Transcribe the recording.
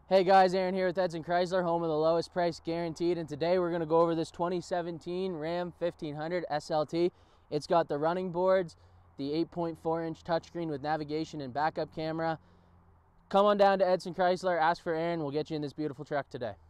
Hey guys, Aaron here with Edson Chrysler, home of the lowest price guaranteed, and today we're going to go over this 2017 Ram 1500 SLT. It's got the running boards, the 8.4-inch touchscreen with navigation and backup camera. Come on down to Edson Chrysler, ask for Aaron, we'll get you in this beautiful truck today.